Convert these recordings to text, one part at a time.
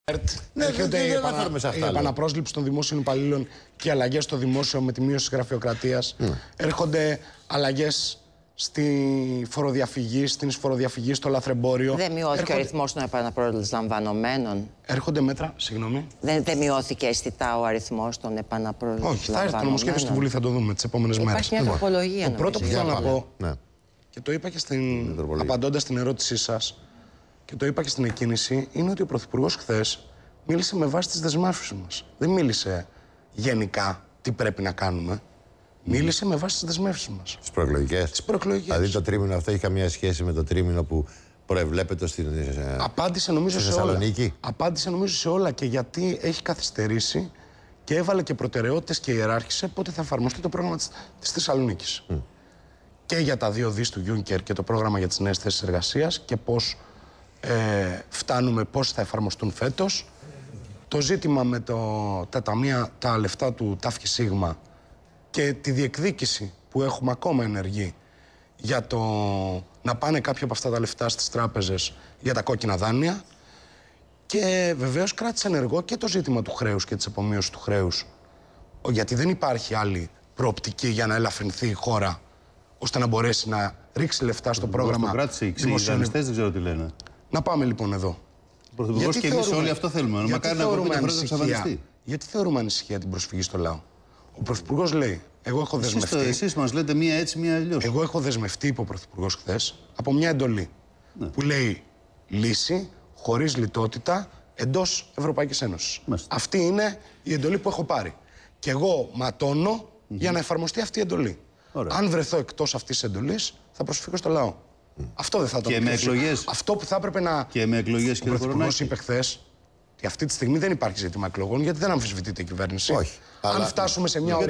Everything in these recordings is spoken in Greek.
Έρχονται η επαναπρόσληψη των δημόσιων υπαλλήλων και αλλαγές στο δημόσιο με τη μείωση της γραφειοκρατίας. Έρχονται αλλαγές στη φοροδιαφυγή, στην εισφοροδιαφυγή, στο λαθρεμπόριο. Δεν μειώθηκε ο αριθμός των επαναπροσλαμβανομένων. Έρχονται μέτρα, συγγνώμη. Δεν μειώθηκε αισθητά ο αριθμός των επαναπροσλαμβανομένων. Όχι, θα έρθει το νομοσχέδιο στη Βουλή, θα το δούμε τις επόμενες μέρες. Υπάρχει μια τροπολογία. Το πρώτο που θέλω να πω, ναι, και το είπα και απαντώντας στην ερώτησή σας, και το είπα και στην εκκίνηση, είναι ότι ο Πρωθυπουργός χθες μίλησε με βάση τις δεσμεύσεις μας. Δεν μίλησε γενικά τι πρέπει να κάνουμε. Μίλησε με βάση τις δεσμεύσεις μας. Τις προεκλογικές. Τις προεκλογικές. Δηλαδή το τρίμηνο αυτό έχει καμία σχέση με το τρίμηνο που προεβλέπεται στην Απάντησε νομίζω σε όλα. Θεσσαλονίκη. Απάντησε νομίζω σε όλα και γιατί έχει καθυστερήσει και έβαλε και προτεραιότητες και ιεράρχησε πότε θα εφαρμοστεί το πρόγραμμα της Θεσσαλονίκης. Και για τα 2 δις του Juncker και το πρόγραμμα για τις νέες θέσεις εργασίας και πώς φτάνουμε, πώς θα εφαρμοστούν φέτος. Το ζήτημα με τα λεφτά του ΤΑΦΚΙ ΣΥΓΜΑ και τη διεκδίκηση που έχουμε ακόμα ενεργή για το να πάνε κάποια από αυτά τα λεφτά στις τράπεζες για τα κόκκινα δάνεια. Και βεβαίως κράτησε ενεργό και το ζήτημα του χρέους και της απομείωσης του χρέους. Γιατί δεν υπάρχει άλλη προοπτική για να ελαφρυνθεί η χώρα ώστε να μπορέσει να ρίξει λεφτά στο πρόγραμμα. Το κράτησε οι ξυγανιστές, δεν ξέρω τι λένε. Να πάμε λοιπόν εδώ. Ο Πρωθυπουργός και εμείς όλοι αυτό θέλουμε. Μακάρι να ακούμε την πρώτη εξαφανιστεί. Γιατί θεωρούμε ανησυχία την προσφυγή στο λαό? Ο Πρωθυπουργός λέει: εγώ έχω δεσμευτεί. Εσείς μας λέτε μία έτσι, μία αλλιώς. Εγώ έχω δεσμευτεί, είπε ο Πρωθυπουργός χθες, από μια εντολή που λέει λύση χωρίς λιτότητα εντός Ευρωπαϊκής Ένωσης. Αυτή είναι η εντολή που έχω πάρει. Και εγώ ματώνω για να εφαρμοστεί αυτή η εντολή. Αν βρεθώ εκτός αυτής της εντολής, θα προσφύγω στο λαό. Αυτό δεν θα το Και με εκλογές. Αυτό που θα έπρεπε να. Και με εκλογές, κύριε Κορονάκη. Ο Πρωθυπουργός είπε χθες ότι αυτή τη στιγμή δεν υπάρχει ζήτημα εκλογών, γιατί δεν αμφισβητείται η κυβέρνηση. Όχι. Αν φτάσουμε σε μια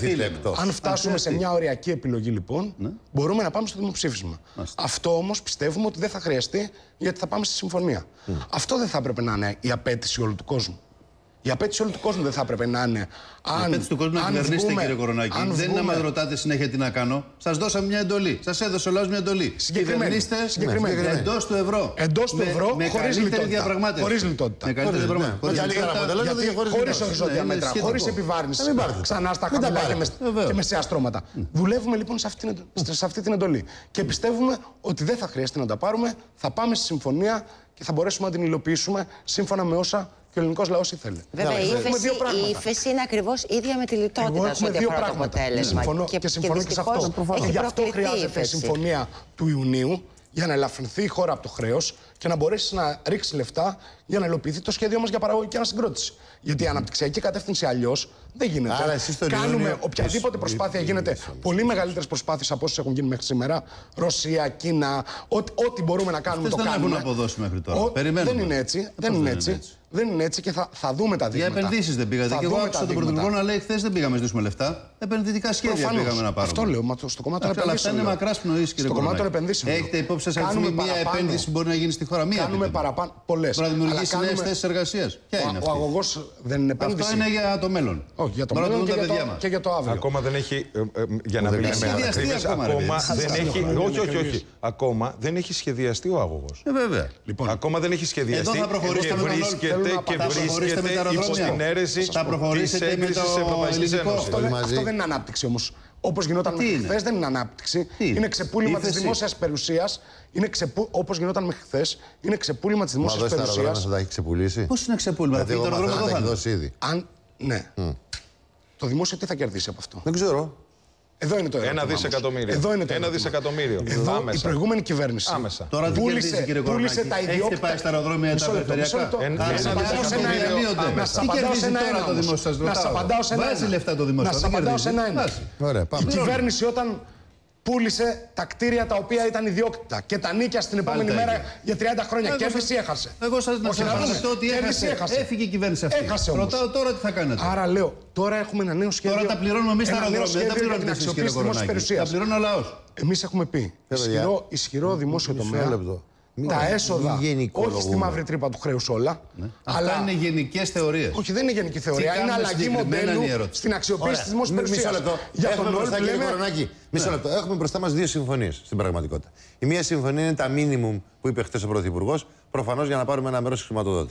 οριακή επιλογή, λοιπόν, μπορούμε να πάμε στο δημοψήφισμα. Αυτό όμως πιστεύουμε ότι δεν θα χρειαστεί, γιατί θα πάμε στη συμφωνία. Αυτό δεν θα έπρεπε να είναι η απέτηση όλου του κόσμου. Η απέτηση όλου του κόσμου δεν θα έπρεπε να είναι. Η απέτηση του κόσμου να κυβερνήσετε, κύριε Κορονάκη. Δεν είναι να με ρωτάτε συνέχεια τι να κάνω. Σας δώσαμε μια εντολή. Σας έδωσε ο λαός μια εντολή. Κυβερνήστε εντός του ευρώ. Εντός του ευρώ, με χωρίς λιτότητα. Χωρίς λιτότητα. Με καλύτερη διαπραγμάτευση. Χωρίς οριζόντια μέτρα, χωρίς επιβάρυνση. Ξανά στα χαμηλά και μεσαία στρώματα. Δουλεύουμε λοιπόν σε αυτή την εντολή. Και πιστεύουμε ότι δεν θα χρειαστεί να τα πάρουμε. Θα πάμε στη συμφωνία και θα μπορέσουμε να την υλοποιήσουμε σύμφωνα με όσα και ο ελληνικός λαός ήθελε. Βέβαια, η ύφεση είναι ακριβώς ίδια με τη λιτότητα σε ό,τι αφορά το αποτέλεσμα. Και συμφωνώ και σε αυτό. Γι' αυτό χρειάζεται η συμφωνία του Ιουνίου για να ελαφρυνθεί η χώρα από το χρέος και να μπορέσει να ρίξει λεφτά για να υλοποιηθεί το σχέδιο μας για παραγωγική ανασυγκρότηση. Γιατί η αναπτυξιακή κατεύθυνση αλλιώς δεν γίνεται. Κάνουμε οποιαδήποτε προσπάθεια, γίνεται πολύ μεγαλύτερες προσπάθειες από όσες έχουν γίνει μέχρι σήμερα. Ρωσία, Κίνα, ό,τι μπορούμε να κάνουμε το κάνουμε. Δεν έχουν αποδώσει μέχρι τώρα. Δεν είναι έτσι. Δεν είναι έτσι και θα δούμε τα δείγματα. Για επενδύσεις δεν πήγατε. Και εγώ άκουσα τον Πρωθυπουργό να λέει: χθες δεν πήγαμε να ζητήσουμε λεφτά. Επενδυτικά σχέδια πήγαμε να πάρουμε. Αυτό λέω. Στο κομμάτι των επενδύσεων. Αλλά αυτά είναι μακράς πνοής, κύριε Κορονάκη. Έχετε υπόψη σας αριθμή μία επένδυση που μπορεί να γίνει στη χώρα? Μία. Κάνουμε παραπάνω. Πολλές. Μπορεί να δημιουργήσει νέες θέσεις εργασίας. Ποια είναι αυτή? Ο αγωγός δεν είναι επένδυση. Αυτό είναι για το μέλλον. Όχι, για το μέλλον και για το αύριο. Ακόμα δεν έχει. Για να μιλάμε με ακρίβειες, ακόμα δεν έχει. Όχι. Ακόμα δεν έχει σχεδιαστεί ο αγωγός. Βέβαια. Ακόμα δεν έχει σχεδιαστεί. Και βρίσκεται υπό την αίρεση της έγκρισης της Ευρωπαϊκής Ένωσης. Αυτό δεν είναι ανάπτυξη όμως. Όπως γινόταν μέχρι χθες, δεν είναι ανάπτυξη. Είναι ξεπούλημα της δημόσιας περιουσίας. Όπως γινόταν μέχρι χθες, είναι ξεπούλημα της δημόσιας περιουσίας. Μα δεν θα έχει ξεπουλήσει. Πώς είναι ξεπούλημα? Γιατί εγώ μαθαίνω θα έχει δώσει ήδη. Ναι. Το δημόσιο τι θα κερδίσει από αυτό? Δεν ξέρω. Εδώ είναι το ερώτημα. 1 δισεκατομμύριο. Εδώ είναι το 1 δισεκατομμύριο. Η προηγούμενη κυβέρνηση τώρα πούλησε τα ιδιόκτητα. Έχετε πάει στα αεροδρόμια τα περιφερειακά? Να σας απαντάω σε ένα. Να σας απαντάω σε ένα. Βάζει λεφτά το δημόσιο. Να σας απαντάω σε ένα. Η κυβέρνηση όταν πούλησε τα κτίρια τα οποία ήταν ιδιόκτητα και τα νίκια στην επόμενη μέρα για 30 χρόνια. Κέρδισε ή έχασε? Εγώ σας να σας πω ότι έχασε. Έφυγε η κυβέρνηση αυτή. Έχασε όμως. Ρωτάω τώρα τι θα κάνετε. Άρα λέω, τώρα έχουμε ένα νέο σχέδιο. Τώρα τα πληρώνουμε εμείς τα αεροδρόμια. Δεν τα πληρώνετε εσείς, κύριε Κορονάκη. Τα πληρώνει ο λαός. Εμείς έχουμε πει ισχυρό δημόσιο τομέα. Τα έσοδα, όχι στη μαύρη τρύπα του χρέους όλα. Αυτά είναι γενικές θεωρίες. Όχι, δεν είναι γενική θεωρία. Είναι αλλαγή μοντέλου στην αξιοποίηση της δημόσιας περιουσίας. Μισό λεπτό. Έχουμε μπροστά μας 2 συμφωνίες στην πραγματικότητα. Η μία συμφωνία είναι τα minimum που είπε χθες ο Πρωθυπουργός, προφανώς για να πάρουμε ένα μέρος της χρηματοδότησης.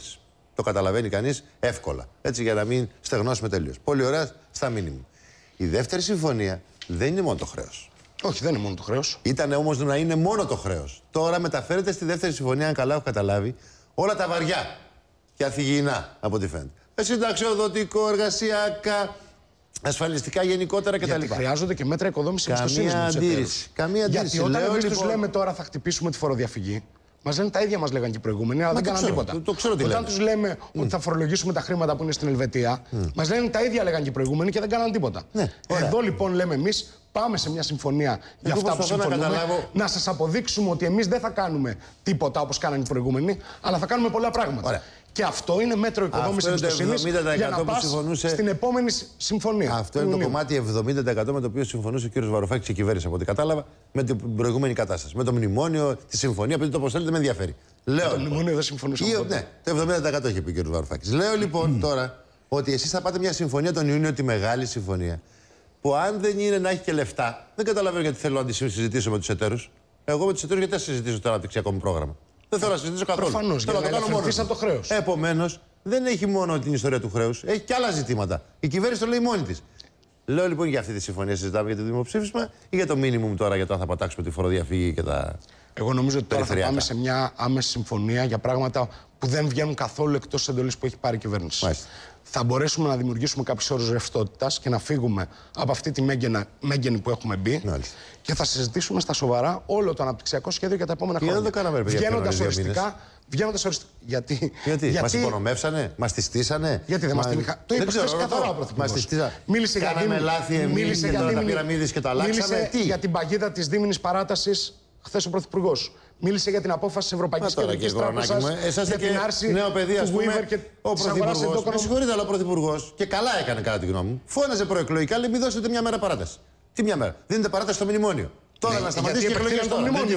Το καταλαβαίνει κανείς εύκολα. Έτσι, για να μην στεγνώσουμε τελείως. Πολύ ωραία στα μήνυμα. Η δεύτερη συμφωνία δεν είναι μόνο το χρέος. Όχι, δεν είναι μόνο το χρέος. Ήταν όμως να είναι μόνο το χρέος. Τώρα μεταφέρεται στη δεύτερη συμφωνία, αν καλά έχω καταλάβει, όλα τα βαριά και αθυγιεινά από ό,τι φαίνεται. Συνταξιοδοτικό, εργασιακά, ασφαλιστικά γενικότερα κτλ. Γιατί χρειάζονται και μέτρα οικοδόμησης εμπιστοσύνης με τους εταίρους. Καμία αντίρρηση. Γιατί όταν εμείς τους λοιπόν... λέμε τώρα θα χτυπήσουμε τη φοροδιαφυγή, μας λένε τα ίδια μας λέγανε και οι προηγούμενοι, αλλά δεν κάναν τίποτα. Το ξέρω τι όταν λένε. τους λέμε ότι θα φορολογήσουμε τα χρήματα που είναι στην Ελβετία, μας λένε τα ίδια λέγανε και οι προηγούμενοι και δεν κάναν τίποτα. Ναι, εδώ λοιπόν λέμε εμείς πάμε σε μια συμφωνία για αυτά που συμφωνούμε, να σας αποδείξουμε ότι εμείς δεν θα κάνουμε τίποτα όπως κάνανε οι προηγούμενοι, αλλά θα κάνουμε πολλά πράγματα. Ωραία. Και αυτό είναι μέτρο οικοδόμησης εμπιστοσύνης για να πας στην επόμενη συμφωνία. Αυτό είναι το κομμάτι 70% με το οποίο συμφωνούσε ο κ. Βαρουφάκης και η κυβέρνηση, από ό,τι κατάλαβα, με την προηγούμενη κατάσταση. Με το μνημόνιο, τη συμφωνία, επειδή το πώς θέλετε με ενδιαφέρει. Το μνημόνιο δεν συμφωνούσε. Ναι, το 70% είχε πει ο κ. Βαρουφάκης. Λέω λοιπόν τώρα ότι εσείς θα πάτε μια συμφωνία τον Ιούνιο, τη μεγάλη συμφωνία, που αν δεν είναι να έχει και λεφτά, δεν καταλαβαίνω γιατί θέλω να τη συζητήσω με τους εταίρους. Εγώ με τους εταίρους γιατί θα συζητήσω το αναπτυξιακό μου πρόγραμμα. Δεν θέλω να συζητήσω καθόλου. Προφανώς, θέλω να το κάνω μόνο. Από το χρέος. Επομένως, δεν έχει μόνο την ιστορία του χρέους, έχει και άλλα ζητήματα. Η κυβέρνηση το λέει μόνη της. Λέω λοιπόν για αυτή τη συμφωνία συζητάμε για το δημοψήφισμα ή για το μίνιμουμ τώρα για το αν θα πατάξουμε τη φοροδιαφυγή και τα. Εγώ νομίζω ότι τώρα θα πάμε σε μια άμεση συμφωνία για πράγματα που δεν βγαίνουν καθόλου εκτός της εντολής που έχει πάρει η κυβέρνηση. Μάλιστα. Θα μπορέσουμε να δημιουργήσουμε κάποιους όρους ρευστότητας και να φύγουμε από αυτή τη μέγενη που έχουμε μπει. Μάλιστα. Και θα συζητήσουμε στα σοβαρά όλο το αναπτυξιακό σχέδιο για τα επόμενα χρόνια. Δεν το κάναμε, παιδιά, βγαίνοντας οριστικά. Γιατί μας υπονομεύσανε, μας τη στήσανε. Γιατί δεν μας την είχα. Το είπε χθες καθαρά ο Πρωθυπουργός. Μίλησε για τα πυραμίδες και τα αλλάξαμε. Για την παγίδα της δίμηνης παράτασης χθες ο Πρωθυπουργός. Μίλησε για την απόφαση της Ευρωπαϊκής Κεντρικής Τράπεζας για την άρση του Weaver και της αγοράς εντόκων. Με συγχωρείτε, αλλά ο Πρωθυπουργός, και καλά έκανε κατά τη γνώμη μου, φώναζε προεκλογικά, λέει μην δώσετε μια μέρα παράταση. Τι μια μέρα, δίνετε παράταση στο μνημόνιο. Τώρα να σταματήσει και εκλογές το μνημόνιο.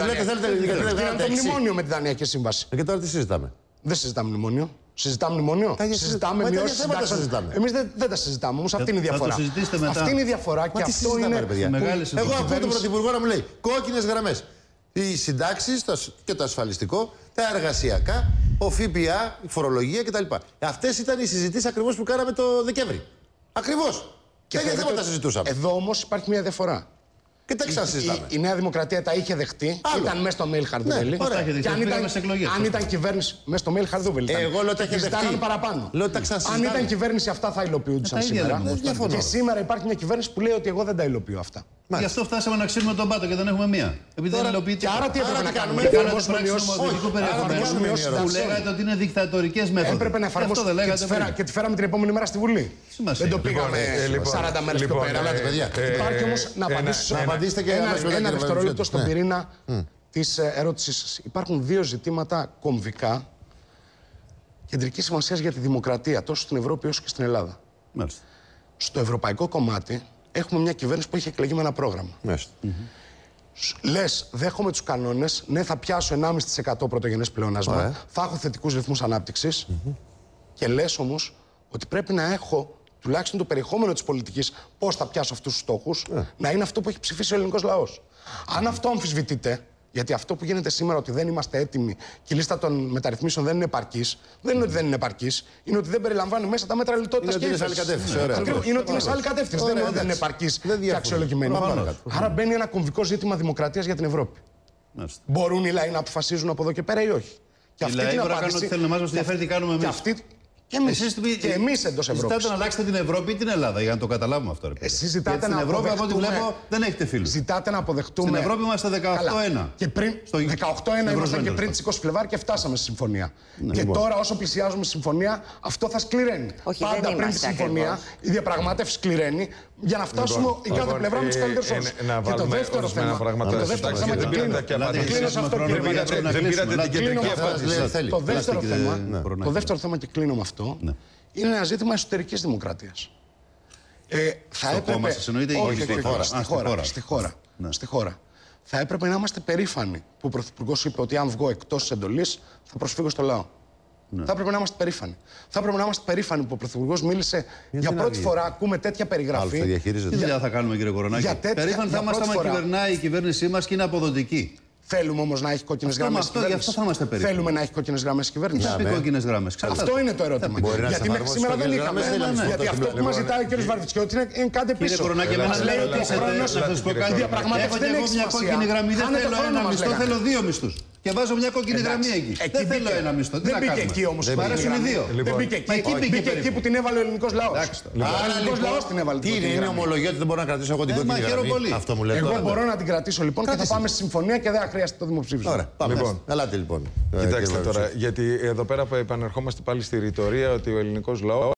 Θέλετε το μνημόνιο με τη Δανειακή Σύμβαση. Και τώρα τι συζητάμε. Δεν συζητάμε μνημόνιο. Συζητάμε μνημόνιο. Συζητάμε μειώσεις συντάξεων. Εμείς δεν τα συζητάμε, όμως αυτή είναι η διαφορά. Αυτή είναι η διαφορά και αυτό είναι. Εγώ ακούω τον Πρωθυπουργό να μου λέει κόκκινες γραμμές. Οι συντάξεις και το ασφαλιστικό, τα εργασιακά, ο ΦΠΑ, η φορολογία κτλ. Αυτές ήταν οι συζητήσεις ακριβώς που κάναμε το Δεκέμβρη. Ακριβώς. Και για θέματα συζητούσαμε. Εδώ όμως υπάρχει μια διαφορά. Και τα ξανασυζητάμε. Η Νέα Δημοκρατία τα είχε δεχτεί. Άλλο. Ήταν μέσα στο mail Χαρδούβελη. Ναι, και αν ήταν κυβέρνηση μέσα στο mail Χαρδούβελη. Εγώ λέω τα είχε δεχτεί. Παραπάνω. Λέω, τα αν ήταν κυβέρνηση αυτά θα υλοποιούνταν σήμερα. Και σήμερα υπάρχει μια κυβέρνηση που λέει ότι εγώ δεν τα υλοποιώ αυτά. Γι' αυτό φτάσαμε να ξύνουμε τον πάτο και δεν έχουμε μία. Επειδή δεν υλοποιείται. Και άρα τι έπρεπε να κάνουμε. Που λέγατε ότι είναι δικτατορικές μέθοδοι. Έπρεπε να εφαρμόσουμε και τη φέραμε την επόμενη μέρα στη Βουλή. Δεν το πήγαμε 40 μέρες πιο πέρα. Υπάρχει όμως να απαντήσετε και ένα δευτερόλεπτο στον πυρήνα της ερώτησής σας. Υπάρχουν δύο ζητήματα κομβικά κεντρικής σημασίας για τη δημοκρατία, τόσο στην Ευρώπη όσο και στην Ελλάδα. Μάλιστα. Στο ευρωπαϊκό κομμάτι έχουμε μια κυβέρνηση που έχει εκλεγεί με ένα πρόγραμμα. Λες, δέχομαι τους κανόνες, ναι, θα πιάσω 1,5% πρωτογενές πλεονάσμα, θα έχω θετικούς ρυθμούς ανάπτυξης και λες όμως ότι πρέπει να έχω τουλάχιστον το περιεχόμενο της πολιτικής, πώς θα πιάσω αυτούς τους στόχους, να είναι αυτό που έχει ψηφίσει ο ελληνικός λαός. Αν αυτό αμφισβητείτε, γιατί αυτό που γίνεται σήμερα ότι δεν είμαστε έτοιμοι και η λίστα των μεταρρυθμίσεων δεν είναι επαρκής, δεν είναι ότι δεν είναι επαρκής, είναι ότι δεν περιλαμβάνει μέσα τα μέτρα λιτότητας και ύφεσης. Είναι ότι είναι σε άλλη κατεύθυνση. Δεν είναι ότι δεν είναι επαρκής και αξιολογημένη. Άρα μπαίνει ένα κομβικό ζήτημα δημοκρατίας για την Ευρώπη. Μπορούν οι λαοί να αποφασίζουν από εδώ και πέρα ή όχι. Και αυτή την απάντηση. Και εμείς εντός Ευρώπης. Ζητάτε να αλλάξετε την Ευρώπη ή την Ελλάδα, για να το καταλάβουμε αυτό. Εσείς ζητάτε να Ευρώπη, από ό,τι βλέπω, δεν έχετε φίλους. Ζητάτε να αποδεχτούμε. Στην Ευρώπη είμαστε 18-1. Και πριν. 18-1 ήμασταν και πριν τις 20 Φλεβάρι και φτάσαμε στη συμφωνία. Και τώρα, όσο πλησιάζουμε στη συμφωνία, αυτό θα σκληραίνει. Πάντα πριν τη συμφωνία, η διαπραγμάτευση σκληραίνει για να φτάσουμε η κάθε πλευρά με τους καλύτερους όρους. Και το δεύτερο θέμα. Το δεύτερο θέμα, και κλείνω με αυτό, είναι ένα ζήτημα εσωτερικής δημοκρατίας. Θα έπρεπε. Στη χώρα. Θα έπρεπε να είμαστε περήφανοι που ο Πρωθυπουργός είπε ότι αν βγω εκτός της εντολής θα προσφύγω στο λαό. Θα έπρεπε να είμαστε περήφανοι. Θα έπρεπε να είμαστε περήφανοι που ο Πρωθυπουργός μίλησε για πρώτη φορά. Ακούμε τέτοια περιγραφή. Τι δουλειά θα κάνουμε, κύριε Κορονάκη? Περήφανοι θα είμαστε άμα κυβερνάει η κυβέρνησή μας και είναι αποδοτική. Θέλουμε όμως να έχει κόκκινες γραμμές η κυβέρνηση. Αυτό θα είμαστε περίπου. Θέλουμε να έχει κόκκινες γραμμές η κυβέρνηση. Τι κόκκινες γραμμές. Αυτό είναι το ερώτημα. Γιατί μέχρι σήμερα δεν είχαμε. Γιατί αυτό που μας ζητάει ο κ. Βαρβιτσιώτης είναι κάτι πίσω. Κύριε Κορονάκη, μας λέει ότι ο χρόνος διαπραγμάτευση δεν έχει σημασία. Κόκκινη γραμμή, δεν θέλω ένα μισθό, θέλω 2 μισθούς. Και βάζω μια κόκκινη γραμμή εκεί. Δεν θέλω ένα μισθό. Δεν μπήκε εκεί όμως. Μ' αρέσουν οι δύο. Δεν μπήκε εκεί που την έβαλε ο ελληνικός λαός. Ο ελληνικός λαός την έβαλε. Τι είναι, ομολογία ότι δεν μπορώ να κρατήσω εγώ την κόκκινη γραμμή. Αυτό μου λέτε. Εγώ μπορώ να την κρατήσω λοιπόν και θα πάμε στη συμφωνία και δεν θα χρειαστεί το δημοψήφισμα. Ωραία, πάμε. Ελάτε λοιπόν. Κοιτάξτε τώρα, γιατί εδώ πέρα επανερχόμαστε πάλι στη ρητορία ότι ο ελληνικός λαός